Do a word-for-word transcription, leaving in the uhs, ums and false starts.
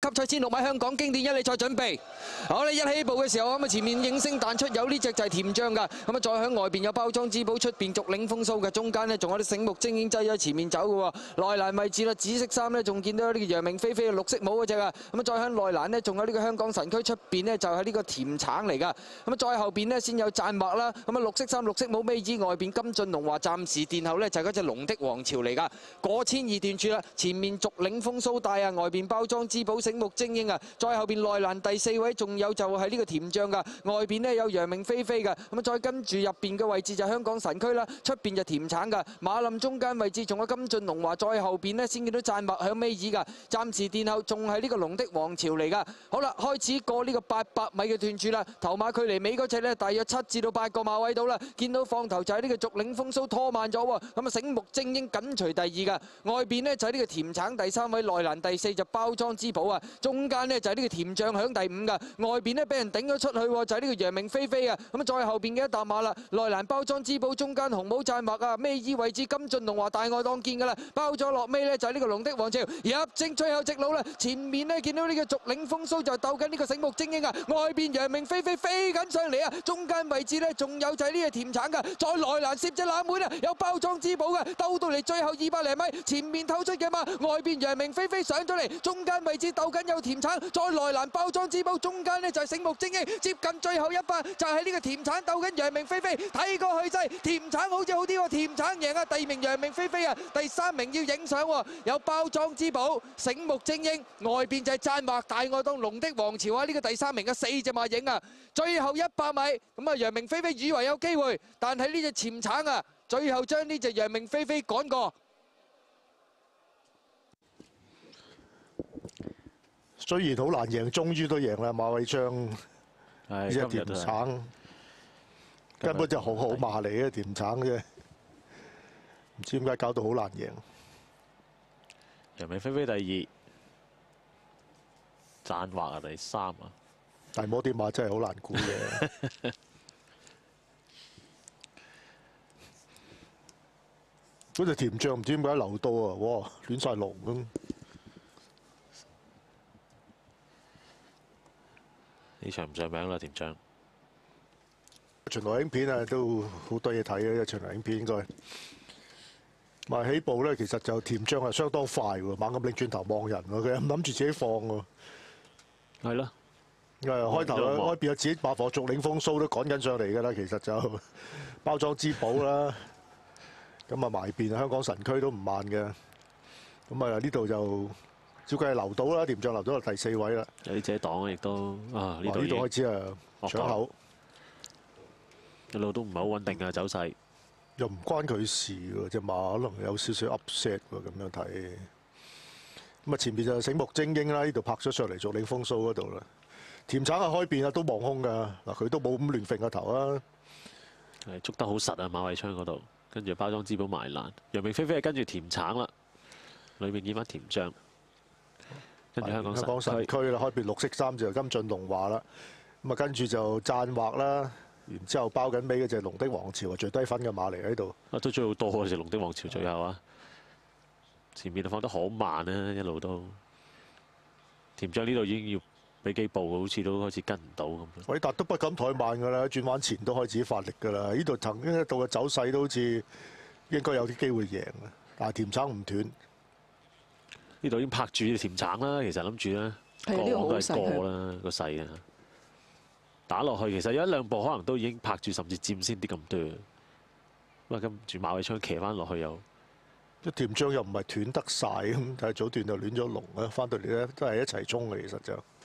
級賽千六米香港經典一哩賽準備。好，你一起步嘅時候咁啊，前面應聲彈出有呢隻就係甜醬㗎。咁啊，再喺外邊有包裝之寶，出邊續領風騷嘅，中間呢仲有啲醒目精英擠喺前面走嘅喎。內欄位置啦，紫色衫呢仲見到呢個楊明飛飛嘅綠色帽嗰隻啊。咁啊，再喺內欄呢仲有呢個香港神區，出邊呢就係呢個甜橙嚟㗎。咁啊，再後邊呢先有讚麥啦。咁啊，綠色衫綠色帽尾子外邊金俊龍話暫時殿後呢就係嗰隻龍的王朝嚟㗎。過千二段處啦，前面續領風騷帶啊，外邊包裝之寶醒目精英啊，再後邊內欄第四位仲有就係呢個甜醬㗎，外邊呢有楊明飛飛㗎，咁啊再跟住入邊嘅位置就香港神區啦，出邊就甜橙㗎，馬林中間位置仲有金俊龍華，再後邊呢先見到讚麥響尾耳㗎，暫時殿後仲係呢個龍的王朝嚟㗎。好啦，開始過呢個八百米嘅段處啦，頭馬距離尾嗰隻呢，大約七至到八個馬位到啦，見到放頭就係呢個續領風騷拖慢咗喎，咁啊醒目精英緊隨第二㗎，外邊呢就係呢個甜橙第三位，內欄第四就包裝之寶啊，中間呢就係呢個甜醬響第五㗎，外邊呢俾人頂咗出去喎，就係呢個楊明飛飛啊，咁啊再後邊嘅一搭馬啦，內欄包裝之寶，中間紅帽讚麥啊，尾衣位置金俊龍華大外檔見㗎啦，包咗落尾呢就係呢個龍的王朝入正最後直路啦，前面呢見到呢個續領風騷就鬥緊呢個醒目精英啊，外邊楊明飛飛飛緊上嚟啊，中間位置呢仲有就係呢個甜橙㗎，再內欄攝隻冷門啊，有包裝之寶㗎，鬥到嚟最後二百零米，前面透出嘅馬，外邊楊明飛飛上咗嚟，中間位置鬥緊有甜橙，再內欄包裝之寶，中間呢就係醒目精英，接近最後一百就係呢個甜橙鬥緊楊明飛飛，睇過去勢，甜橙好似好啲喎，甜橙贏啊，第二名楊明飛飛啊，第三名要影相喎，有包裝之寶，醒目精英，外邊就係讚麥大外檔龍的王朝啊，呢個第三名嘅四隻馬影啊，最後一百米，咁啊楊明飛飛以為有機會，但係呢隻甜橙啊，最後將呢隻楊明飛飛趕過。 雖然好難贏，終於都贏啦！馬偉昌呢隻甜橙根本就好好馬嚟嘅甜橙啫，唔知點解搞到好難贏。 楊明飛飛第二，讚畫啊第三啊。 大摩啲馬真係好難估嘅。嗰隻甜醬唔知點解流到啊！哇，亂晒龍咁。 呢場唔上名啦，甜醬。 巡邏影片啊，都好多嘢睇嘅，巡邏影片應該。埋起步咧，其實就甜醬係相當快喎，猛咁擰轉頭望人喎，佢唔諗住自己放喎。 係咯。 誒開頭開邊有自己馬房續領風騷都趕緊上嚟㗎啦，其實就包裝之寶啦。咁啊埋邊香港神區都唔慢嘅。咁啊呢度就照計係留到啦，甜醬留到第四位啦。 有啲遮擋亦都啊呢度呢度開始啊搶口， 一路都唔係好穩定嘅走勢。 又唔關佢事喎，隻馬可能有少少 upset 喎，咁樣睇。咁啊前面就醒目精英啦，呢度拍咗上嚟續領風騷嗰度啦。甜橙啊開邊啊都望空㗎，嗱佢都冇咁亂揈個頭啊。 係捉得好實啊馬偉昌嗰度，跟住包裝之寶埋欄，楊明飛飛係跟住甜橙啦，裏面見翻甜醬。跟住香港香港神區啦，開邊綠色衫就金俊龍華啦，咁啊跟住就讚畫啦，然之後包緊尾嗰隻龍的王朝啊最低分嘅馬嚟喺度。 啊都追好多啊隻龍的王朝最後啊，前面放得好慢啊一路都。甜醬呢度已經要俾幾步，好似都開始跟唔到咁。 韋達都不敢怠慢㗎啦，轉彎前都開始發力㗎啦。呢度曾經一度嘅走勢都好似應該有啲機會贏嘅，但係甜橙唔斷。 呢度已經拍住甜橙啦，其實諗住咧過都係過啦個勢啊！打落去其實有一兩步可能都已經拍住，甚至佔先啲咁多。咁啊跟住馬偉昌騎翻落去又， 啲甜醬又唔係斷得晒咁，但係早段就亂咗龍啊，翻到嚟咧都係一齊衝嘅，其實就。